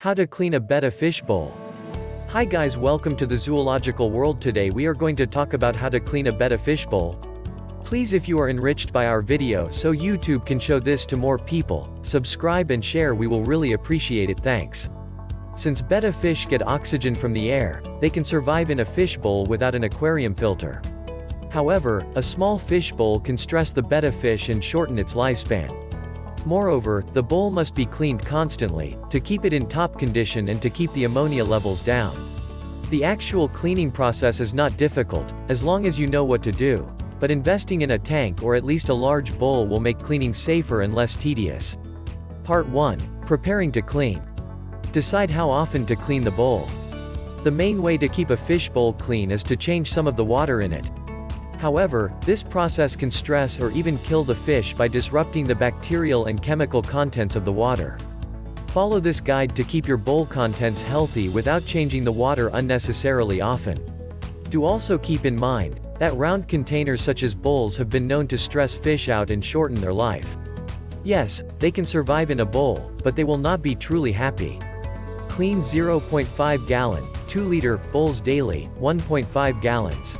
How to clean a Betta fish bowl. Hi guys, welcome to the zoological world. Today we are going to talk about how to clean a Betta fish bowl. Please, if you are enriched by our video so YouTube can show this to more people, subscribe and share, we will really appreciate it, thanks. Since Betta fish get oxygen from the air, they can survive in a fish bowl without an aquarium filter. However, a small fish bowl can stress the Betta fish and shorten its lifespan. Moreover, the bowl must be cleaned constantly, to keep it in top condition and to keep the ammonia levels down. The actual cleaning process is not difficult, as long as you know what to do, but investing in a tank or at least a large bowl will make cleaning safer and less tedious. Part 1. Preparing to clean. Decide how often to clean the bowl. The main way to keep a fish bowl clean is to change some of the water in it. However, this process can stress or even kill the fish by disrupting the bacterial and chemical contents of the water. Follow this guide to keep your bowl contents healthy without changing the water unnecessarily often. Do also keep in mind that round containers such as bowls have been known to stress fish out and shorten their life. Yes, they can survive in a bowl, but they will not be truly happy. Clean 0.5 gallon, 2-liter bowls daily, 1.5 gallons.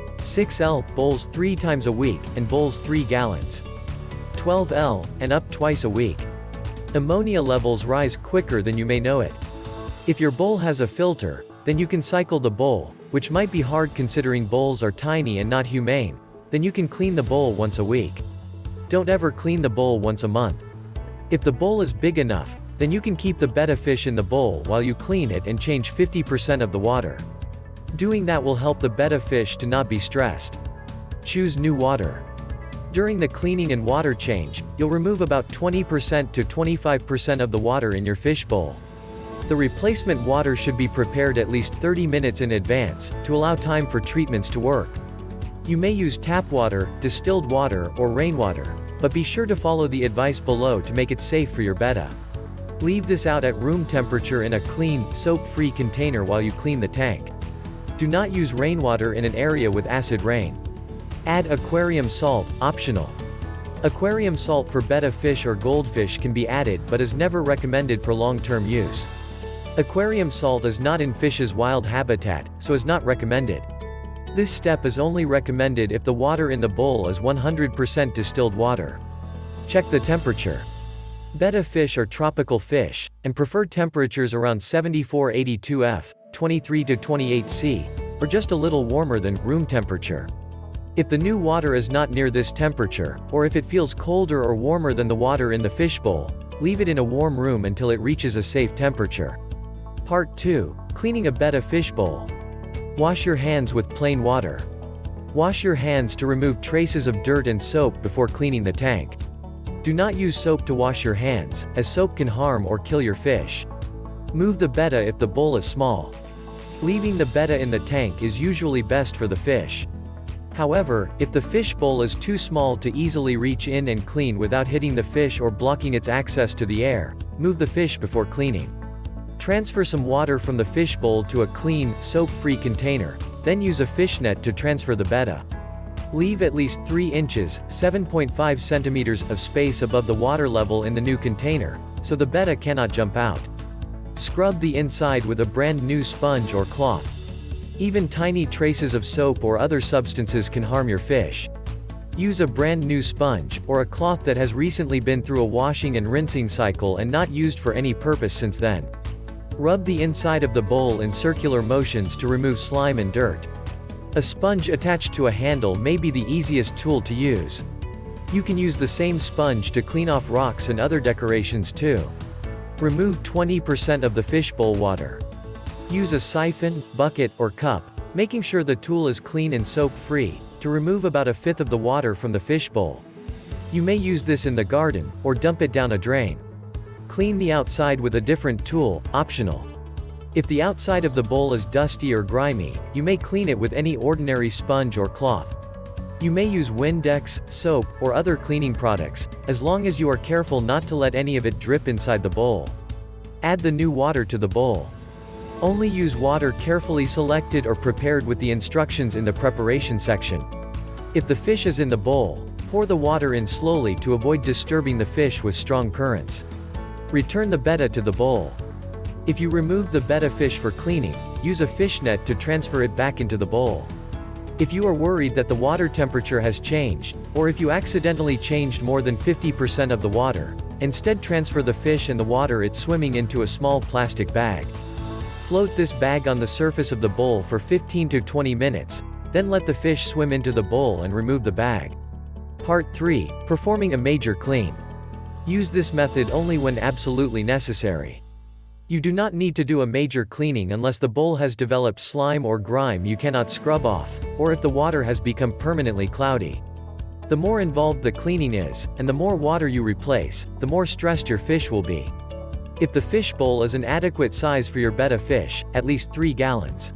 6L bowls 3 times a week, and bowls 3 gallons. 12L and up twice a week. Ammonia levels rise quicker than you may know it. If your bowl has a filter, then you can cycle the bowl, which might be hard considering bowls are tiny and not humane. Then you can clean the bowl once a week. Don't ever clean the bowl once a month. If the bowl is big enough, then you can keep the Betta fish in the bowl while you clean it and change 50% of the water. Doing that will help the Betta fish to not be stressed. Choose new water. During the cleaning and water change, you'll remove about 20% to 25% of the water in your fish bowl. The replacement water should be prepared at least 30 minutes in advance, to allow time for treatments to work. You may use tap water, distilled water, or rainwater, but be sure to follow the advice below to make it safe for your Betta. Leave this out at room temperature in a clean, soap-free container while you clean the tank. Do not use rainwater in an area with acid rain. Add aquarium salt, optional. Aquarium salt for Betta fish or goldfish can be added but is never recommended for long-term use. Aquarium salt is not in fish's wild habitat, so is not recommended. This step is only recommended if the water in the bowl is 100% distilled water. Check the temperature. Betta fish are tropical fish, and prefer temperatures around 74-82 F. 23 to 28 C, or just a little warmer than room temperature. If the new water is not near this temperature, or if it feels colder or warmer than the water in the fish bowl, leave it in a warm room until it reaches a safe temperature. Part 2. Cleaning a Betta fish bowl. Wash your hands with plain water. Wash your hands to remove traces of dirt and soap before cleaning the tank. Do not use soap to wash your hands, as soap can harm or kill your fish. Move the Betta if the bowl is small. Leaving the Betta in the tank is usually best for the fish. However, if the fish bowl is too small to easily reach in and clean without hitting the fish or blocking its access to the air, move the fish before cleaning. Transfer some water from the fish bowl to a clean, soap-free container, then use a fish net to transfer the Betta. Leave at least 3 inches, 7.5 centimeters of space above the water level in the new container, so the Betta cannot jump out. Scrub the inside with a brand new sponge or cloth. Even tiny traces of soap or other substances can harm your fish. Use a brand new sponge, or a cloth that has recently been through a washing and rinsing cycle and not used for any purpose since then. Rub the inside of the bowl in circular motions to remove slime and dirt. A sponge attached to a handle may be the easiest tool to use. You can use the same sponge to clean off rocks and other decorations too. Remove 20% of the fish bowl water. Use a siphon, bucket, or cup, making sure the tool is clean and soap-free, to remove about 1/5 of the water from the fish bowl. You may use this in the garden, or dump it down a drain. Clean the outside with a different tool, optional. If the outside of the bowl is dusty or grimy, you may clean it with any ordinary sponge or cloth. You may use Windex, soap, or other cleaning products, as long as you are careful not to let any of it drip inside the bowl. Add the new water to the bowl. Only use water carefully selected or prepared with the instructions in the preparation section. If the fish is in the bowl, pour the water in slowly to avoid disturbing the fish with strong currents. Return the Betta to the bowl. If you removed the betta fish for cleaning, use a fish net to transfer it back into the bowl. If you are worried that the water temperature has changed, or if you accidentally changed more than 50% of the water, instead transfer the fish and the water it's swimming into a small plastic bag. Float this bag on the surface of the bowl for 15 to 20 minutes, then let the fish swim into the bowl and remove the bag. Part 3. Performing a major clean. Use this method only when absolutely necessary. You do not need to do a major cleaning unless the bowl has developed slime or grime you cannot scrub off, or if the water has become permanently cloudy. The more involved the cleaning is, and the more water you replace, the more stressed your fish will be. If the fish bowl is an adequate size for your betta fish, at least 3 gallons.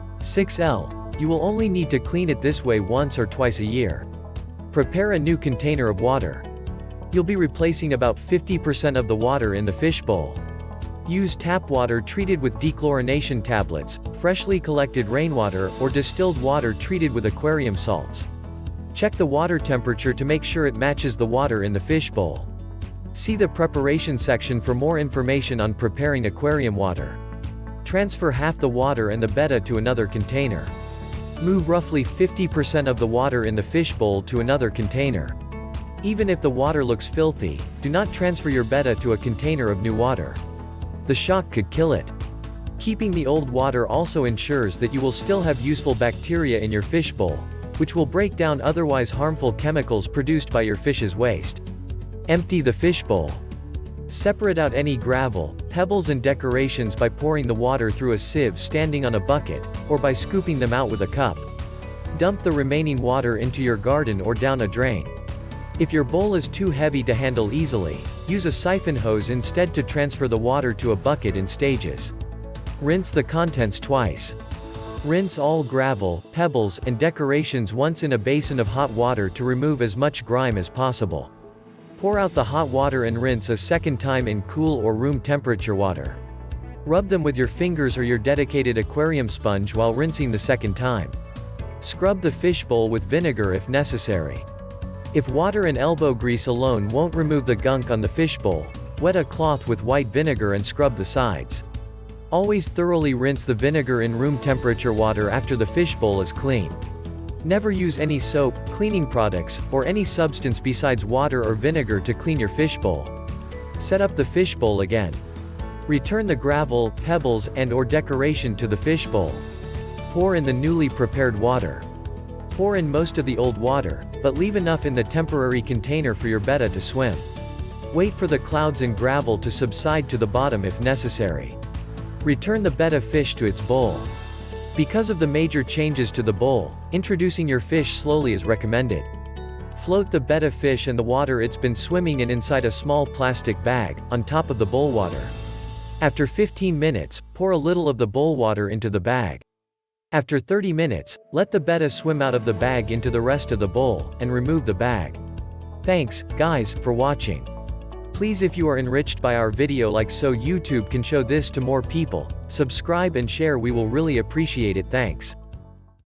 6L. You will only need to clean it this way once or twice a year. Prepare a new container of water. You'll be replacing about 50% of the water in the fish bowl. Use tap water treated with dechlorination tablets, freshly collected rainwater, or distilled water treated with aquarium salts. Check the water temperature to make sure it matches the water in the fish bowl. See the preparation section for more information on preparing aquarium water. Transfer half the water and the betta to another container. Move roughly 50% of the water in the fish bowl to another container. Even if the water looks filthy, do not transfer your betta to a container of new water. The shock could kill it. Keeping the old water also ensures that you will still have useful bacteria in your fish bowl, which will break down otherwise harmful chemicals produced by your fish's waste. Empty the fish bowl. Separate out any gravel, pebbles and decorations by pouring the water through a sieve standing on a bucket, or by scooping them out with a cup. Dump the remaining water into your garden or down a drain. If your bowl is too heavy to handle easily, use a siphon hose instead to transfer the water to a bucket in stages. Rinse the contents twice. Rinse all gravel, pebbles, and decorations once in a basin of hot water to remove as much grime as possible. Pour out the hot water and rinse a second time in cool or room temperature water. Rub them with your fingers or your dedicated aquarium sponge while rinsing the second time. Scrub the fish bowl with vinegar if necessary. If water and elbow grease alone won't remove the gunk on the fish bowl, wet a cloth with white vinegar and scrub the sides. Always thoroughly rinse the vinegar in room temperature water after the fish bowl is clean. Never use any soap, cleaning products, or any substance besides water or vinegar to clean your fish bowl. Set up the fish bowl again. Return the gravel, pebbles, and/or decoration to the fish bowl. Pour in the newly prepared water. Pour in most of the old water, but leave enough in the temporary container for your betta to swim. Wait for the clouds and gravel to subside to the bottom if necessary. Return the betta fish to its bowl. Because of the major changes to the bowl, introducing your fish slowly is recommended. Float the betta fish and the water it's been swimming in inside a small plastic bag, on top of the bowl water. After 15 minutes, pour a little of the bowl water into the bag. After 30 minutes, let the betta swim out of the bag into the rest of the bowl, and remove the bag. Thanks, guys, for watching. Please, if you are enriched by our video so YouTube can show this to more people, subscribe and share, we will really appreciate it. Thanks.